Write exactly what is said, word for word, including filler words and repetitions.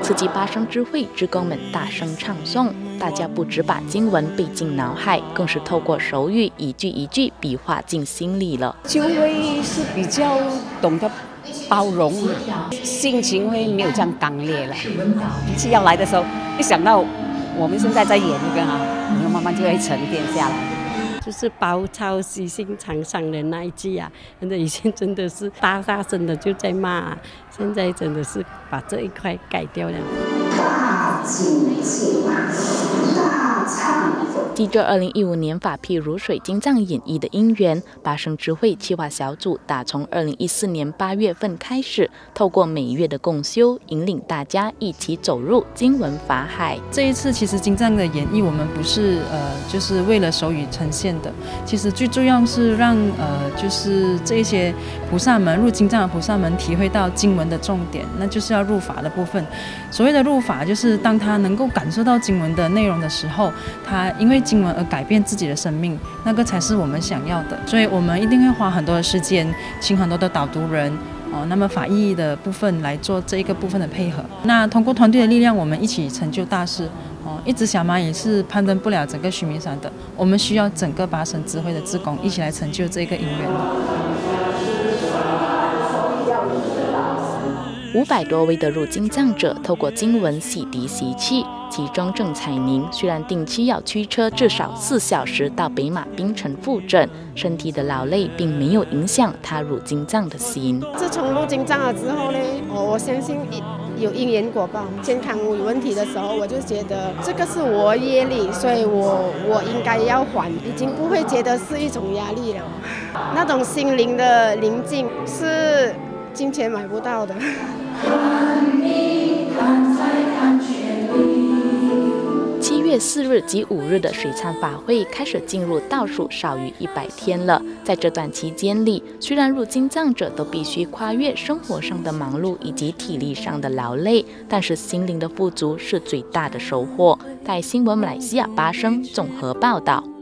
刺激八声智慧职工们大声唱诵，大家不只把经文背进脑海，更是透过手语一句一句笔画进心里了。 就会是比较懂得包容，心情会没有这样刚烈了。脾气要来的时候，一想到我们现在在演这个啊，然后慢慢就会沉淀下来。 就是包抄虚心肠上的那一句啊，真的以前真的是大大声的就在骂、啊，现在真的是把这一块改掉了。 记着二零一五年法譬如水晶藏演绎的因缘，八声智慧企划小组打从二零一四年八月份开始，透过每月的共修，引领大家一起走入经文法海。 这一次其实经藏的演绎，我们不是呃就是为了手语呈现的，其实最重要是让呃就是这一些菩萨们入经藏的菩萨们体会到经文的重点，那就是要入法的部分。所谓的入法，就是当他能够感受到经文的内容的时候，他因为经文而改变自己的生命，那个才是我们想要的。所以我们一定会花很多的时间，请很多的导读人哦，那么法义的部分来做这一个部分的配合。那通过团队的力量，我们一起成就大事。哦，一只小蚂蚁是攀登不了整个须弥山的，我们需要整个八声智慧的志工一起来成就这个因缘。 五百多位的入经藏者透过经文洗涤习气，其中郑彩宁虽然定期要驱车至少四小时到北马槟城复诊，身体的劳累并没有影响他入经藏的心。 自从入经藏了之后呢，我我相信有因缘果报。健康有问题的时候，我就觉得这个是我业力，所以我我应该要还，已经不会觉得是一种压力了。那种心灵的宁静是金钱买不到的。 七月四日及五日的水忏法会开始进入倒数少于一百天了。在这段期间里，虽然入经藏者都必须跨越生活上的忙碌以及体力上的劳累，但是心灵的富足是最大的收获。在新闻马来西亚八声综合报道。